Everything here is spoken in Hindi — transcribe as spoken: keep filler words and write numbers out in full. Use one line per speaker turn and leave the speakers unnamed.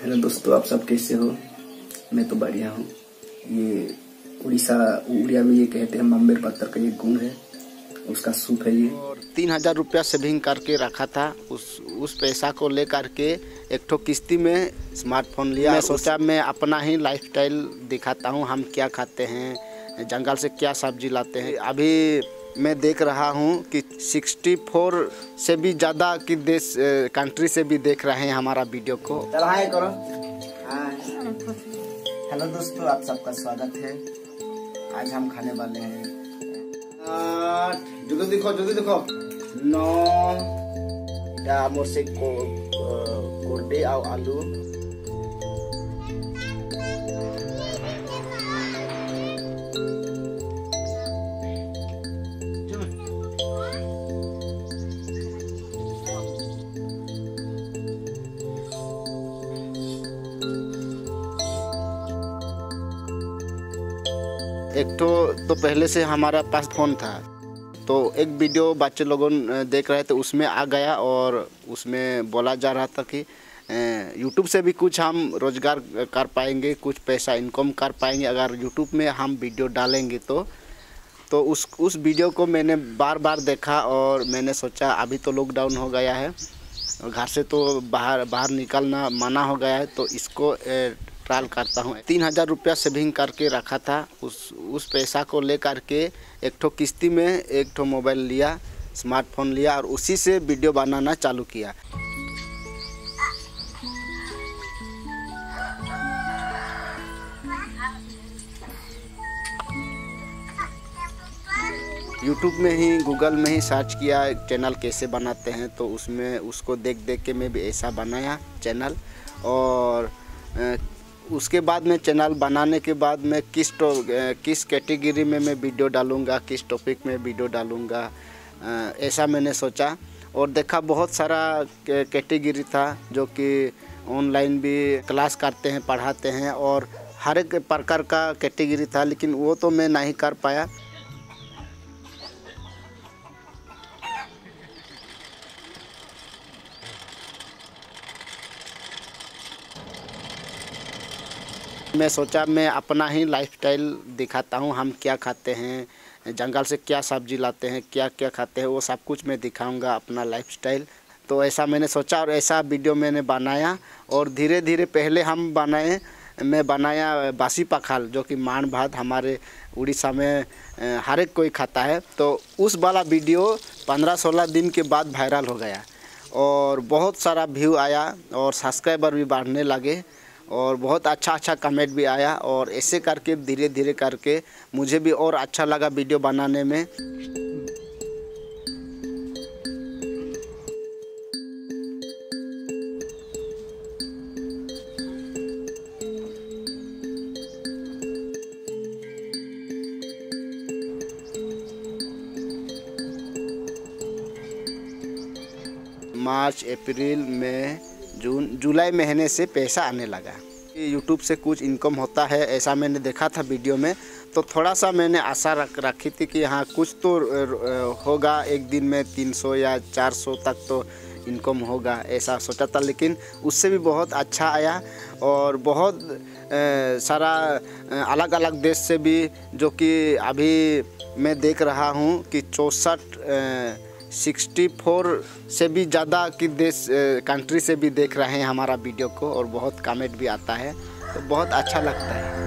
हेलो दोस्तों, आप सब कैसे हो? मैं तो बढ़िया हूँ। ये उड़ीसा उड़िया में ये कहते हैं मम्बेर पत्थर का ये गुण है, उसका सूप है ये।
और तीन हजार रुपया सेविंग करके रखा था। उस उस पैसा को लेकर के एक ठो किस्ती में स्मार्टफोन लिया। मैं सोचा मैं अपना ही लाइफस्टाइल दिखाता हूँ, हम क्या खाते हैं, जंगल से क्या सब्जी लाते हैं। अभी मैं देख रहा हूँ कि चौंसठ से भी ज़्यादा की देश कंट्री से भी देख रहे हैं हमारा वीडियो को।
चल हाय करो। हाय हेलो दोस्तों, आप सबका स्वागत है। आज हम खाने वाले हैं जो देखो जो देखो नौ या मोसे को कोर्डे और आलू।
एक तो तो पहले से हमारा पास फ़ोन था, तो एक वीडियो बच्चे लोगों देख रहे थे, उसमें आ गया और उसमें बोला जा रहा था कि यूट्यूब से भी कुछ हम रोज़गार कर पाएंगे, कुछ पैसा इनकम कर पाएंगे अगर यूट्यूब में हम वीडियो डालेंगे तो तो उस उस वीडियो को मैंने बार बार देखा और मैंने सोचा अभी तो लॉकडाउन हो गया है और घर से तो बाहर बाहर निकलना मना हो गया है, तो इसको ट्रायल करता हूँ। तीन हज़ार रुपया सेविंग करके रखा था। उस उस पैसा को लेकर के एक ठो किस्ती में एक ठो मोबाइल लिया, स्मार्टफोन लिया और उसी से वीडियो बनाना चालू किया। यूट्यूब में ही गूगल में ही सर्च किया चैनल कैसे बनाते हैं, तो उसमें उसको देख देख के मैं भी ऐसा बनाया चैनल। और उसके बाद में चैनल बनाने के बाद मैं किस तो किस कैटेगरी में मैं वीडियो डालूँगा, किस टॉपिक में वीडियो डालूँगा, ऐसा मैंने सोचा और देखा बहुत सारा कैटेगरी था जो कि ऑनलाइन भी क्लास करते हैं, पढ़ाते हैं और हर एक प्रकार का कैटेगरी था, लेकिन वो तो मैं नहीं कर पाया। मैं सोचा मैं अपना ही लाइफस्टाइल दिखाता हूँ, हम क्या खाते हैं, जंगल से क्या सब्जी लाते हैं, क्या क्या खाते हैं, वो सब कुछ मैं दिखाऊंगा अपना लाइफस्टाइल। तो ऐसा मैंने सोचा और ऐसा वीडियो मैंने बनाया और धीरे धीरे पहले हम बनाए मैं बनाया बासी पखाल, जो कि मान भात हमारे उड़ीसा में हर एक कोई खाता है। तो उस वाला वीडियो पंद्रह सोलह दिन के बाद वायरल हो गया और बहुत सारा व्यू आया और सब्सक्राइबर भी बढ़ने लगे और बहुत अच्छा अच्छा कमेंट भी आया और ऐसे करके धीरे धीरे करके मुझे भी और अच्छा लगा वीडियो बनाने में। मार्च, अप्रैल, मई, जून, जुलाई महीने से पैसा आने लगा। यूट्यूब से कुछ इनकम होता है ऐसा मैंने देखा था वीडियो में, तो थोड़ा सा मैंने आशा रख रखी थी कि हाँ कुछ तो होगा, एक दिन में तीन सौ या चार सौ तक तो इनकम होगा, ऐसा सोचा था। लेकिन उससे भी बहुत अच्छा आया और बहुत सारा अलग अलग देश से भी, जो कि अभी मैं देख रहा हूँ कि चौंसठ सिक्सटी फोर से भी ज़्यादा की देश कंट्री से भी देख रहे हैं हमारा वीडियो को और बहुत कमेंट भी आता है, तो बहुत अच्छा लगता है।